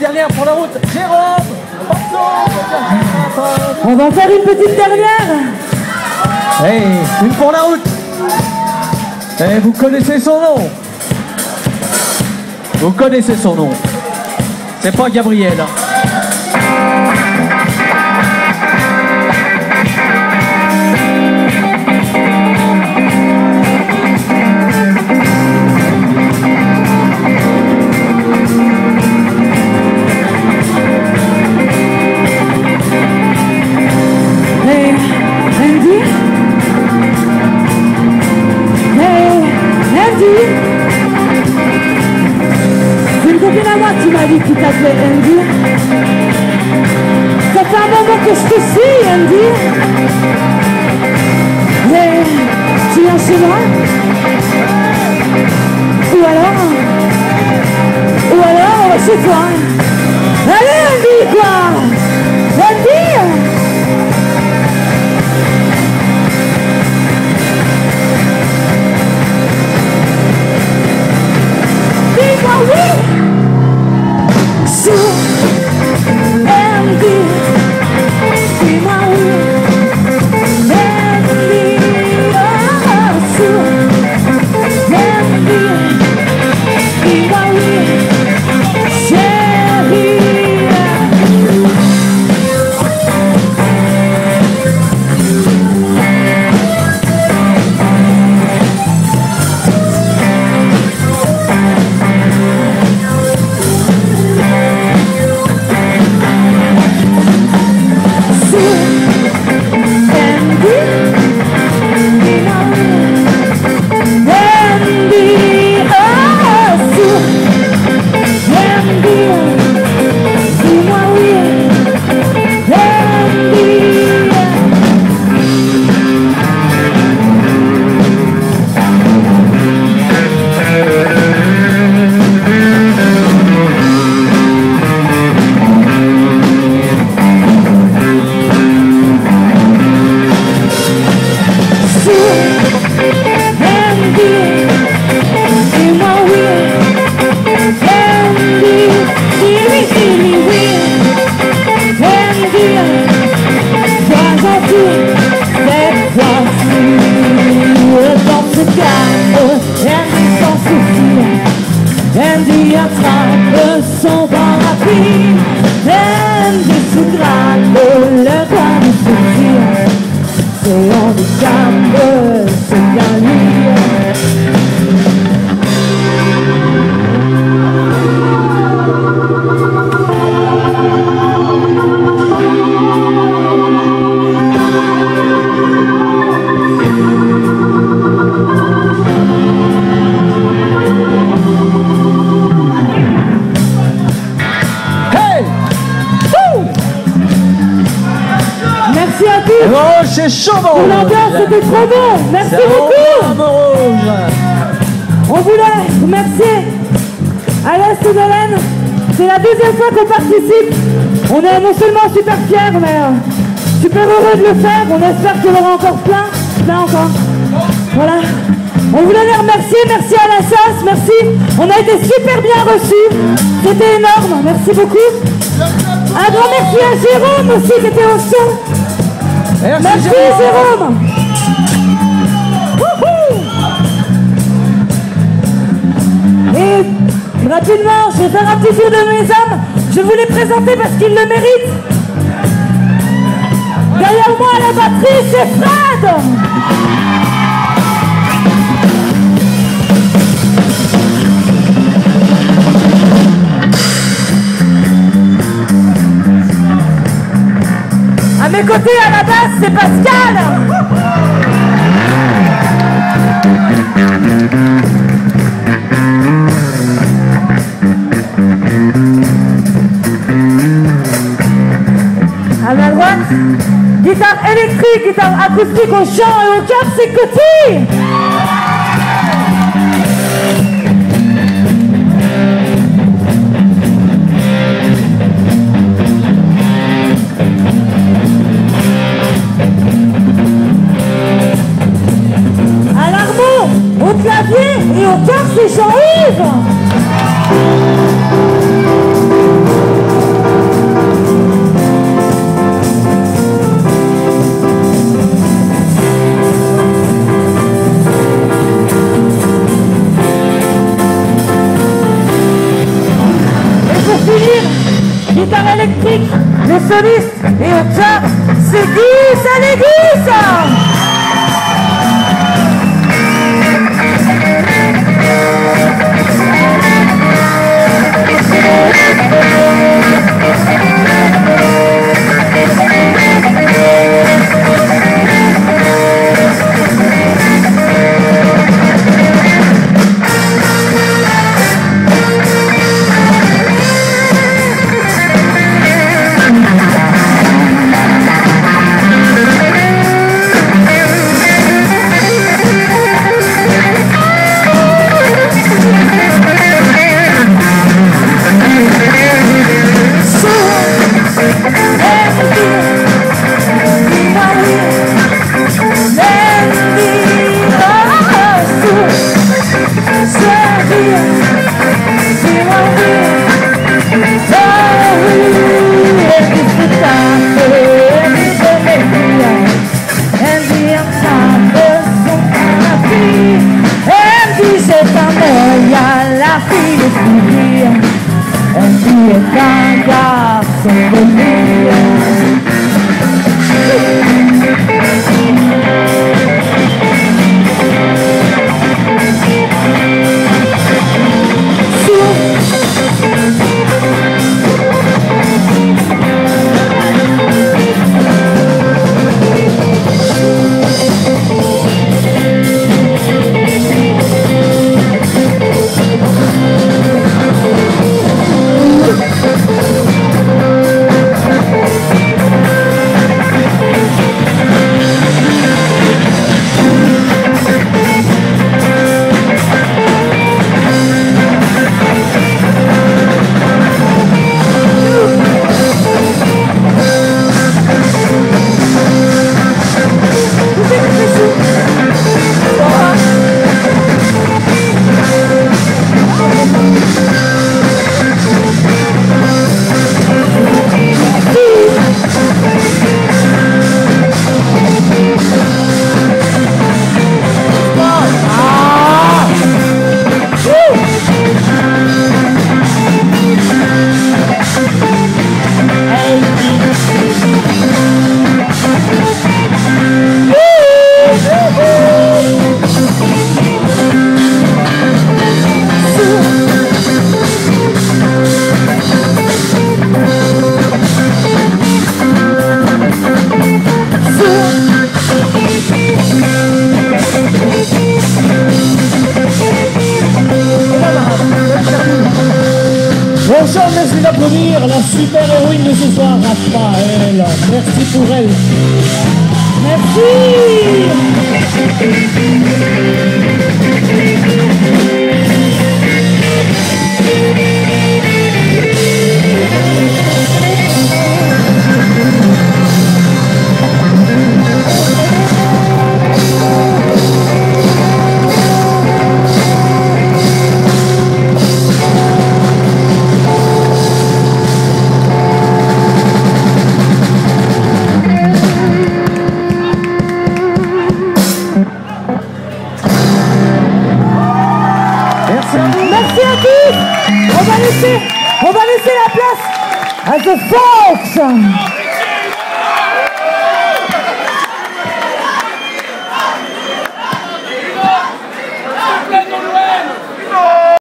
dernière pour la route. Jérôme. On va faire une petite dernière. Hey, une pour la route. Et vous connaissez son nom. Vous connaissez son nom. C'est pas Gabriel. C'est une copine à moi qui m'a dit qu'il t'appelait Andy. Ça fait un moment que je te suis, Andy. Mais tu viens chez moi? Ou alors on va chez toi. Allez Andy quoi. Andy. Dis-moi oui. So, Andy, dis-moi oui. Andy, oh, so, Andy, dis-moi oui. Chérie. Andy attrape son vent rapide. Andy se gratte le droit de sortir. C'est handicap, c'est bien lui. Merci à tous. Oh, c'est chaud, pour l'ambiance, c'était trop bon. Merci beaucoup. On voulait remercier à l'Est de l'Aisne. C'est la deuxième fois qu'on participe. On est non seulement super fiers, mais super heureux de le faire. On espère qu'il y en aura encore plein encore. Voilà. On voulait les remercier. Merci à la SAS. Merci. On a été super bien reçus. C'était énorme. Merci beaucoup. Un grand merci à Jérôme aussi qui était au son. Merci Jérôme. Et rapidement, je vais faire un petit tour de mes hommes. Je vais vous les présenter parce qu'ils le méritent. Derrière moi à la batterie, c'est Fred. À mes côtés, à la basse, c'est Pascal. À ma droite, guitare électrique, guitare acoustique au chant et au cœur, c'est Coty. Au clavier et au cœur, c'est Jean-Yves. guitare électrique, les solistes et au char, c'est Gus à l'église. Bonjour, merci d'applaudir la super héroïne de ce soir, Raphaël. Merci pour elle. Merci à tous. On va laisser la place à The Folks.